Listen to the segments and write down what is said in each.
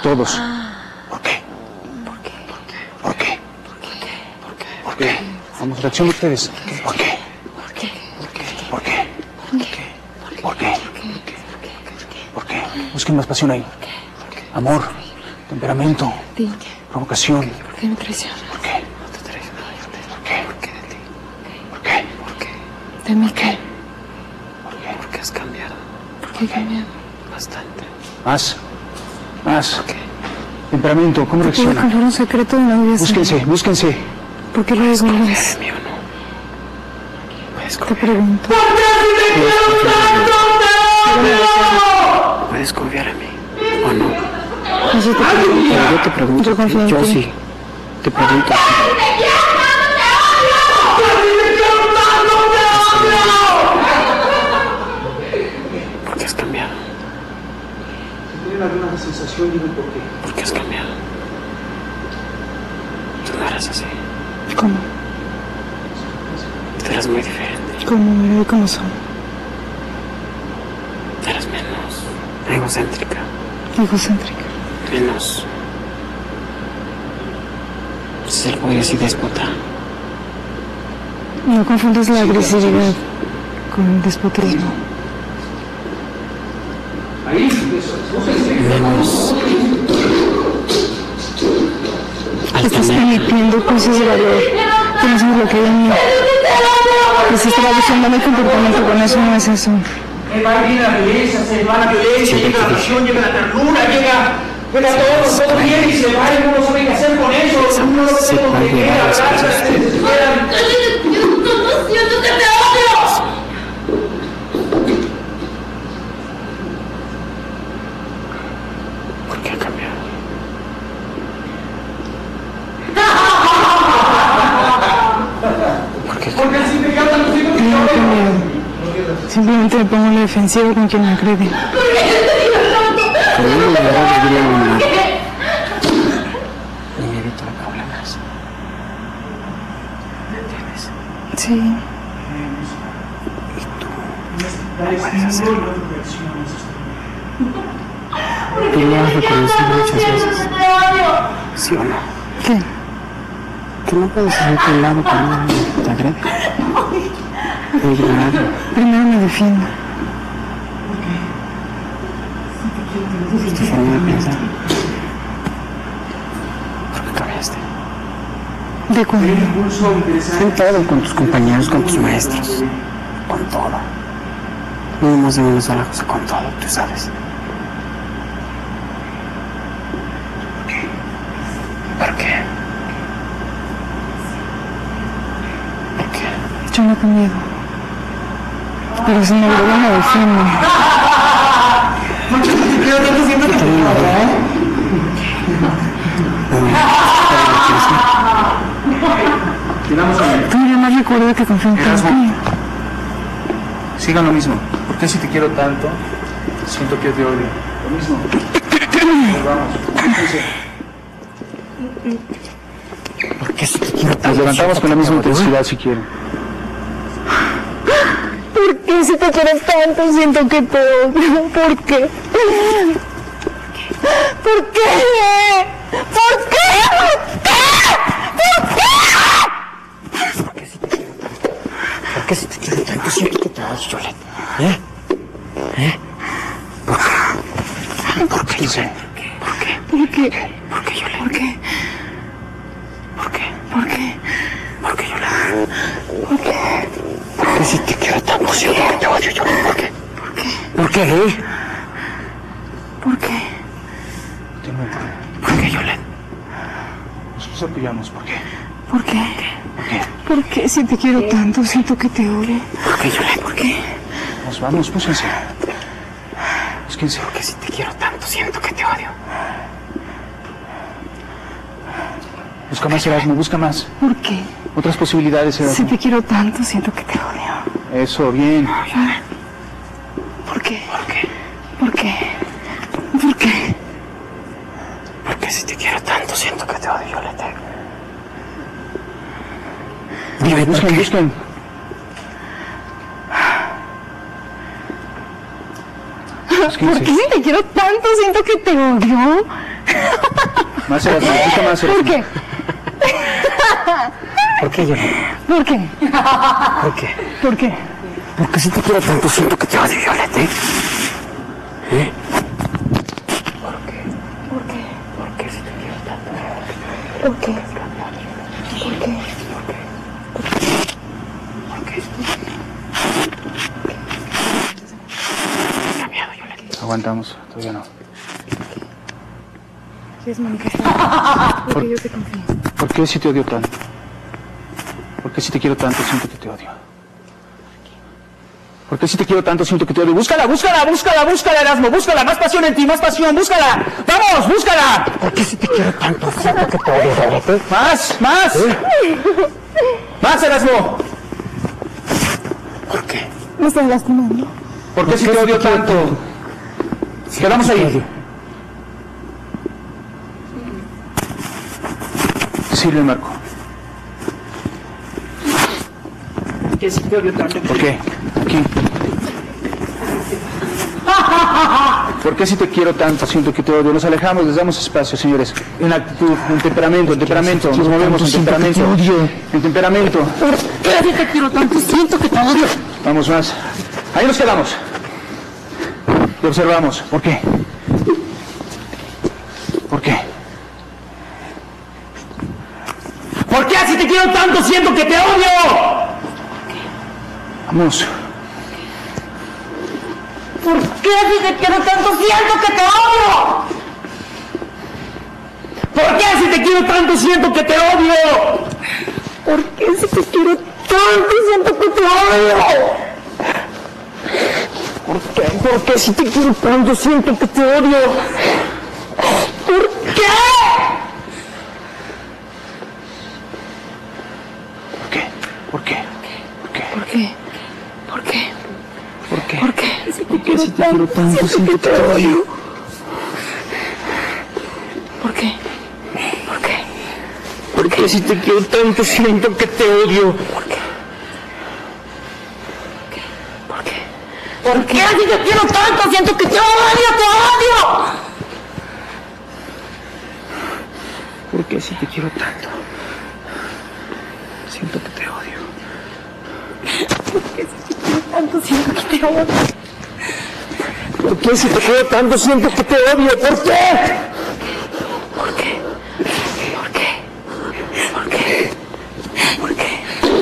todos. ¿Por qué? ¿Por qué? ¿Por qué? ¿Por qué? ¿Por qué? Vamos, reaccionen ustedes. ¿Por qué? ¿Por qué? ¿Por qué? ¿Por qué? ¿Por qué? Busquen más pasión ahí. Amor, temperamento, provocación. ¿Por qué me traicionas? ¿Por qué? No te traiciono, yo te... ¿Por qué? ¿Por qué de ti? ¿Por qué? ¿Por qué? ¿De mí qué? ¿Por qué? ¿Por qué has cambiado? ¿Por qué he cambiado? Bastante. Más. Más. ¿Por qué? Temperamento, ¿cómo Te puedo reacciona? contar un secreto de la vida. Búsquense. ¿Por qué lo descubres? ¿Es mío o no? Te pregunto. ¿Puedes confiar en mí o no? Así te pregunto. Pero yo te pregunto. Yo confío en Yo ti. sí. Te pregunto. ¿Por qué has cambiado? Si tienen alguna sensación, digan por qué. ¿Por qué has cambiado? Tú no eras así. ¿Cómo? Tú eras muy diferente. ¿Cómo era y cómo son? Tú eras menos egocéntrica. Egocéntrica. Menos ser poderosa y déspota. No confundas la agresividad con el despotismo. Menos Estás altanera. emitiendo juicios de valor que no son lo que hay en mí. Les estaba diciendo mi comportamiento con eso, no es eso. Va la belleza, se va la violencia, llega la pasión, llega la ternura, llega todo viene y se va y uno no sabe qué hacer con eso, uno no sabe con qué queda, abraza, se desesperan. ¡Siento que te odio! ¿Por qué ha cambiado? Porque si te cantan los hijos, No he cambiado. Simplemente me pongo en la defensiva con quien me agrede. Pero yo de verdad diría un... Y me evito problemas. ¿Me entiendes? Sí. Y tú puedes hacerlo. Tú lo has reconocido muchas veces. ¿Sí o no? ¿Qué? Que no puedes hacerte un lado cuando alguien te agrede. O ignorarlo. Primero me defiendo. Es tu forma de pensar. ¿Por qué cambiaste? ¿De cuándo? En todo, con tus compañeros, con tus maestros. Con todo. No más de menos a la cosa, con todo, tú sabes. ¿Por qué? ¿Por qué? Yo no he cambiado. Pero si me agrede me defiendo. Tú ya más recuerdo que confío en ti. Sigan lo mismo. ¿Por qué si te quiero tanto, siento que te odio? Lo mismo. Vamos. ¿Por qué si te quiero tanto? Nos levantamos con la misma intensidad si quieren. ¿Por qué si te quiero tanto siento que te odio? ¿Por qué? ¿Por qué? ¿Por qué? ¿Por qué? ¿Por qué si te quiero tanto siento que te odio, Yolette? ¿Por qué, Yolette? ¿Por qué? ¿Por qué, Yolette? ¿Por qué? ¿Por qué? ¿Por qué? ¿Por qué, Yolette? ¿Por qué? ¿Por qué si te quiero tanto siento que te odio, Yolette? ¿Por qué? ¿Por qué? ¿Por qué, ¿Por qué? ¿Por qué, Yolette? Nos apoyamos, ¿por qué? ¿Por qué? ¿Por qué? ¿Por qué si te quiero tanto siento que te odio? ¿Por qué, Yolette? ¿Por qué? Vamos, búsquense. Búsquense. Porque si te quiero tanto siento que te odio. Busca más, Erasmo, busca más. ¿Por qué? Otras posibilidades, Si Erasmo. te quiero tanto siento que te odio. Eso, bien. ¿Por qué? ¿Por qué? ¿Por qué? ¿Por qué? Porque si te quiero tanto siento que te odio, Yolette. Dime, Busquen, busquen. ¿Por qué si te quiero tanto siento que te odio? Más, Erasmo, un poquito más, Erasmo. ¿Por qué? ¿Por qué yo no? ¿Por qué? ¿Por qué? ¿Por qué? Porque si te quiero tanto, siento que te odio, Violeta. ¿Eh? ¿Por qué? ¿Por qué? ¿Por qué si te quiero tanto? ¿Por qué? ¿Por qué? ¿Por qué? Aguantamos, todavía no. ¿Quieres manifestar? Porque yo te confío. ¿Por qué si te odio tanto? ¿Por qué si te quiero tanto siento que te odio? ¿Por qué si te quiero tanto siento que te odio? ¡Búscala, búscala, búscala, búscala, Erasmo! ¡Búscala! ¡Más pasión en ti, más pasión! ¡Búscala! ¡Vamos, búscala! ¿Por qué si te quiero tanto, siento que te odio, Violeta? ¡Más, más! ¡Más, Erasmo! ¿Por qué? Me estás lastimando. ¿Por qué si te odio tanto? Quedamos ahí. Silvia y Marco. ¿Por qué si te odio tanto? ¿Por qué? Aquí. ¿Por qué si te quiero tanto siento que te odio? Nos alejamos, les damos espacio, señores. En actitud, en temperamento, nos movemos en temperamento. En temperamento. ¿Por qué si te quiero tanto? Siento que te odio. Vamos más. Ahí nos quedamos. Y observamos. ¿Por qué? ¿Por qué? ¿Por qué si te quiero tanto siento que te odio? Vamos. ¿Por qué si te quiero tanto siento que te odio? ¿Por qué si te quiero tanto siento que te odio? ¿Por qué si te quiero tanto siento que te odio? ¿Por qué si te quiero tanto siento que te odio? ¿Por qué? ¿Por qué? ¿Por qué? ¿Por qué? ¿Por qué? ¿Por qué? ¿Por qué? Si te ¿Por qué si te quiero tanto siento que te odio? ¿Por qué? ¿Por qué? ¿Por qué si te quiero tanto siento que te odio? ¿Por qué? ¿Por qué? ¿Por qué si te quiero tanto siento que te odio? ¡Te odio! ¿Por qué si te quiero tanto siento que te odio? Tanto siento que te odio. ¿Por qué si te quiero tanto siento que te odio? ¿Por qué? ¿Por qué? ¿Por qué? ¿Por qué? ¿Por qué?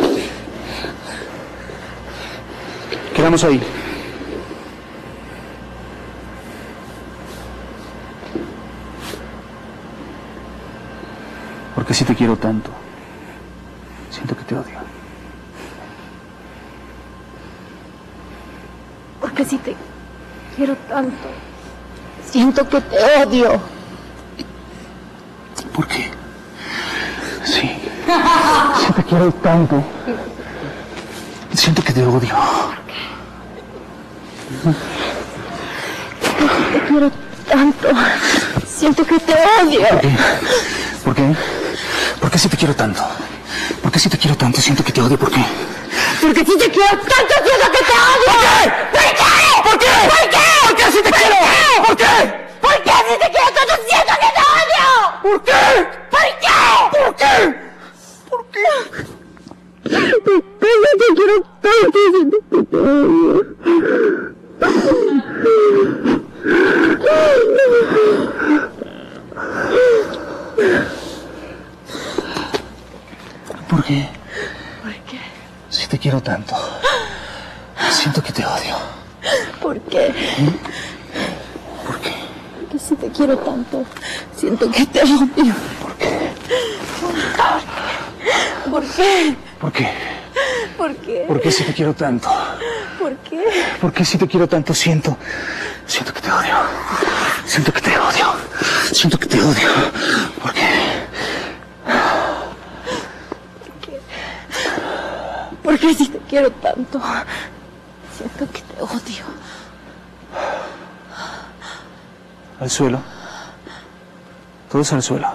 Quedamos ahí. ¿Por qué si te quiero tanto siento que te odio? Porque si te quiero tanto, siento que te odio. ¿Por qué? Sí. Si te quiero tanto, siento que te odio. Te quiero tanto, siento que te odio. ¿Por qué? ¿Por qué si te quiero tanto? ¿Por qué si te quiero tanto siento que te odio? ¿Por qué? Porque si te quiero tanto siento que te odio. ¿Por qué? ¿Por qué? ¿Por qué? ¿Por qué si te quiero? ¿Por qué? ¿Por qué si te quiero tanto siento que te odio? ¿Por qué? ¿Por qué? ¿Por qué? ¿Por qué? ¿Por qué te quiero tanto siento que te odio? ¿Por qué? ¿Por qué? Si te quiero tanto, siento que te odio. ¿Por qué? ¿Por qué? Porque si te quiero tanto, siento que te odio. ¿Por qué? ¿Por qué? ¿Por qué? ¿Por qué? ¿Por qué si te quiero tanto? ¿Por qué? ¿Por qué si te quiero tanto siento que te odio? Siento que te odio. Siento que te odio. ¿Por qué? Porque si te quiero tanto, siento que te odio. Al suelo. Todos al suelo.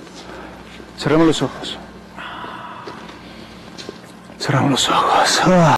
Cerramos los ojos. Cerramos los ojos.